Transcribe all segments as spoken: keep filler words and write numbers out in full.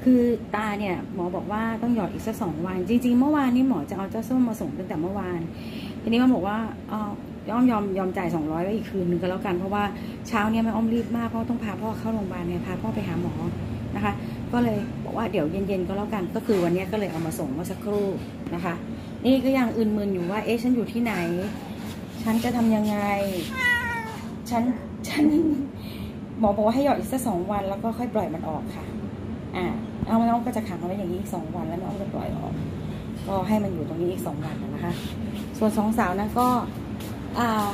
คือตาเนี่ยหมอบอกว่าต้องหยอดอีกสักสองวันจริงๆเมื่อวานนี้หมอจะเอาเจ้าส้มมาส่งตั้งแต่เมื่อวานทีนี้มันบอกว่าอ๋อยอมยอมยอมจ่ายสองร้อยไว้อีกคืนนึงก็แล้วกันเพราะว่าเช้าเนี่ยแม่อ้อมรีบมากเพราะต้องพาพ่อเข้าโรงพยาบาลเนี่ยพาพ่อไปหาหมอนะคะก็เลยบอกว่าเดี๋ยวเย็นๆก็แล้วกันก็คือวันนี้ก็เลยเอามาส่งเมื่อสักครู่นะคะนี่ก็ยังอื่นมึนอยู่ว่าเอ๊ะฉันอยู่ที่ไหนฉันจะทำยังไงฉันฉันหมอบอกว่าให้หยอดอีกสักสองวันแล้วก็ค่อยปล่อยมันออกค่ะอ่าเอาน้องก็จะขังเอาไว้อย่างนี้อีกสองวันแล้วน้องจะปล่อยออกก็ให้มันอยู่ตรงนี้อีกสองวันนะคะส่วนสองสาวนั้นก็อ่า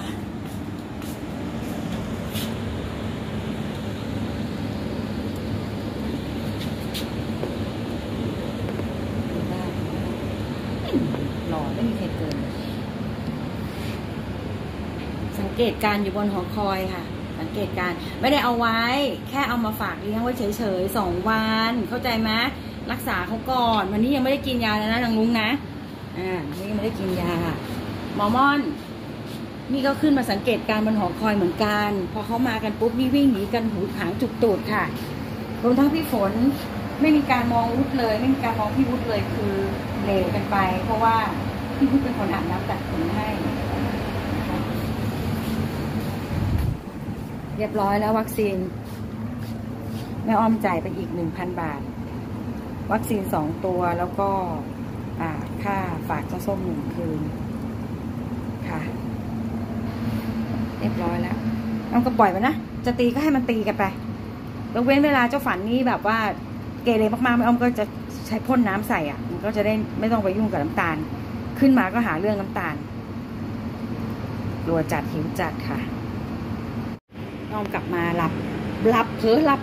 หล่อไม่มีใครเกินสังเกตการอยู่บนหอคอยค่ะสังเกตการไม่ได้เอาไว้แค่เอามาฝากเลี้ยงไว้เฉยๆสองวันเข้าใจไหมรักษาเขาก่อนวันนี้ยังไม่ได้กินยาเลยนะนางลุงนะอ่านี่ยังไม่ได้กินยาหมอม่อนนี่ก็ขึ้นมาสังเกตการบนหอคอยเหมือนกันพอเขามากันปุ๊บนี่วิ่งหนีกันหูหางจุกตูดค่ะรวมทั้งพี่ฝนไม่มีการมองวุฒเลยไม่มีการมองพี่วุฒเลยคือเหลวกันไปเพราะว่าพี่วุฒเป็นคนอาบน้ำตัดขนให้เรียบร้อยแล้ววัคซีนแม่อ้อมจ่ายไปอีกหนึ่งพันบาทวัคซีนสองตัวแล้วก็ค่าฝากเจ้าส้มหนึ่งคืนค่ะเรียบร้อยแล้วน้องก็ปล่อยมันนะจะตีก็ให้มันตีกันไปยกเว้นเวลาเจ้าฝันนี่แบบว่าเกเรมากๆแม่อ้อมก็จะใช้พ่นน้ำใส่อ่ะมันก็จะได้ไม่ต้องไปยุ่งกับน้ำตาลขึ้นมาก็หาเรื่องน้ำตาลกลัวจัดหิวจัดค่ะน้องกลับมาหลับหลับเผลอหลับ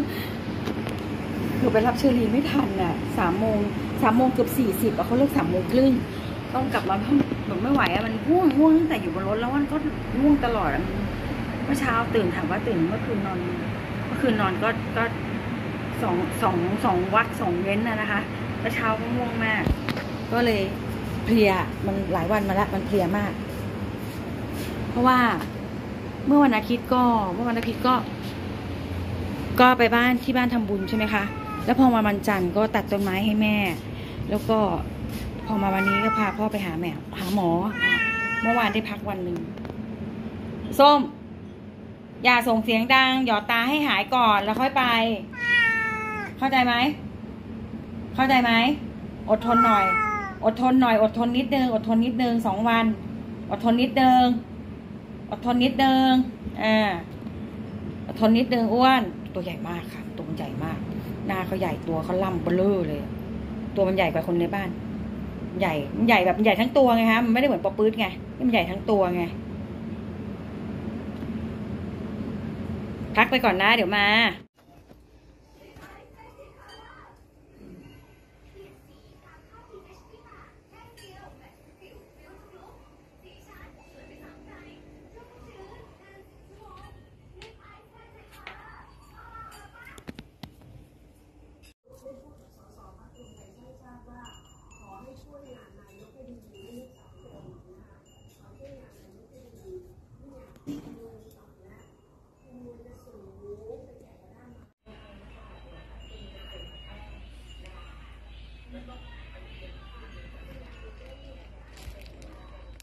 คือไปรับเชอรีไม่ทันอ่ะสามโมงสามโมงเกือบสี่สิบอ่ะเขาเลิกสามโมงครึ่งต้องกลับมาแบบไม่ไหวอ่ะมันง่วงง่วงตั้งแต่อยู่บนรถแล้วมันก็ง่วงตลอดอ่ะเมื่อเช้าตื่นถามว่าตื่นเมื่อคืนนอนเมื่อคืนนอนก็ก็สองสองสองวัดสองเว้นนะนะคะเมื่อเช้าก็ง่วงมากก็เลยเพลียมันหลายวันมาแล้วมันเพลียมากเพราะว่าเมื่อวันอาทิตย์ก็เมื่อวันอาทิตย์ก็ก็ไปบ้านที่บ้านทำบุญใช่ไหมคะแล้วพอมาวันจันทร์ก็ตัดต้นไม้ให้แม่แล้วก็พอมาวันนี้ก็พาพ่อไปหาแม่หาหมอเมื่อวานได้พักวันหนึ่งส้มอย่าส่งเสียงดังหยอดตาให้หายก่อนแล้วค่อยไปเข้าใจไหมเข้าใจไหมอดทนหน่อยอดทนหน่อยอดทนนิดนึงอดทนนิดนึงสองวันอดทนนิดนึงอดทนนิดนึงอ่าอดทนนิดนึงอ้วนตัวใหญ่มากค่ะตัวมันใหญ่มากหน้าเขาใหญ่ตัวเขาล่ำเบลอเลยตัวมันใหญ่กว่าคนในบ้านใหญ่มันใหญ่แบบใหญ่ทั้งตัวไงคะมันไม่ได้เหมือนปอปื๊ดไงมันใหญ่ทั้งตัวไงพักไปก่อนนะเดี๋ยวมา